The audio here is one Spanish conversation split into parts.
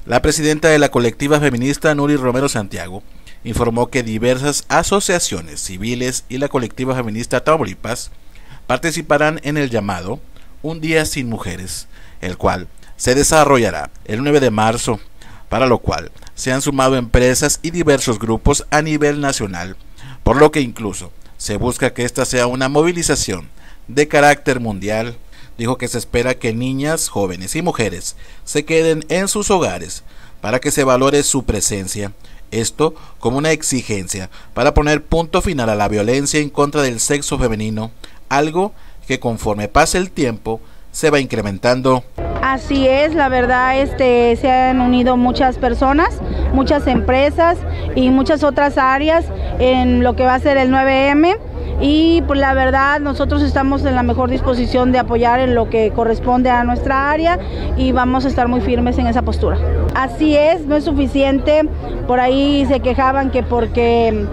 La presidenta de la colectiva feminista, Nury Romero Santiago, informó que diversas asociaciones civiles y la colectiva feminista Tamaulipas participarán en el llamado Un Día Sin Mujeres, el cual se desarrollará el 9 de marzo, para lo cual se han sumado empresas y diversos grupos a nivel nacional, por lo que incluso se busca que esta sea una movilización de carácter mundial. Dijo que se espera que niñas, jóvenes y mujeres se queden en sus hogares para que se valore su presencia, esto como una exigencia para poner punto final a la violencia en contra del sexo femenino, algo que conforme pase el tiempo se va incrementando. Así es, la verdad se han unido muchas personas, muchas empresas y muchas otras áreas en lo que va a ser el 9M. Y pues la verdad nosotros estamos en la mejor disposición de apoyar en lo que corresponde a nuestra área y vamos a estar muy firmes en esa postura. Así es, no es suficiente, por ahí se quejaban que porque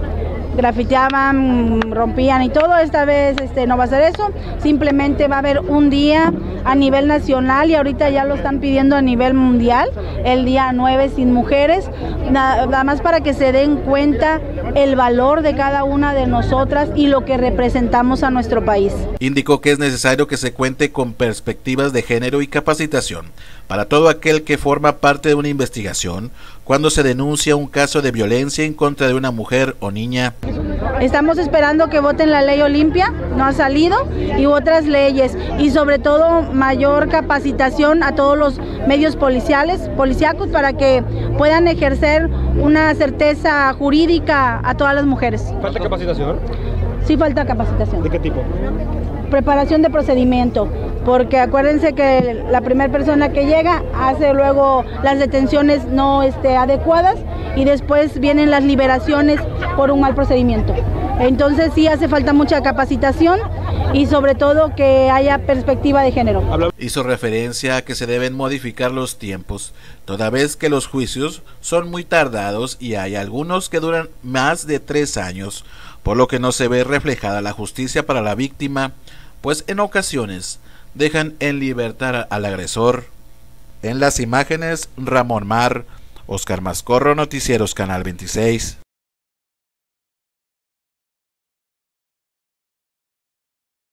grafiteaban, rompían y todo, esta vez no va a ser eso, simplemente va a haber un día a nivel nacional y ahorita ya lo están pidiendo a nivel mundial, el día 9 sin mujeres, nada más para que se den cuenta el valor de cada una de nosotras y lo que representamos a nuestro país. Indicó que es necesario que se cuente con perspectivas de género y capacitación para todo aquel que forma parte de una investigación cuando se denuncia un caso de violencia en contra de una mujer o niña. Estamos esperando que voten la ley Olimpia, no ha salido, y otras leyes, y sobre todo mayor capacitación a todos los medios policíacos para que puedan ejercer una certeza jurídica a todas las mujeres. ¿Falta capacitación? Sí, falta capacitación. ¿De qué tipo? Preparación de procedimiento, porque acuérdense que la primera persona que llega hace luego las detenciones no adecuadas y después vienen las liberaciones por un mal procedimiento. Entonces sí hace falta mucha capacitación y sobre todo que haya perspectiva de género. Hizo referencia a que se deben modificar los tiempos, toda vez que los juicios son muy tardados y hay algunos que duran más de 3 años, por lo que no se ve reflejada la justicia para la víctima, pues en ocasiones dejan en libertad al agresor. En las imágenes, Ramón Mar, Oscar Mascorro, Noticieros Canal 26.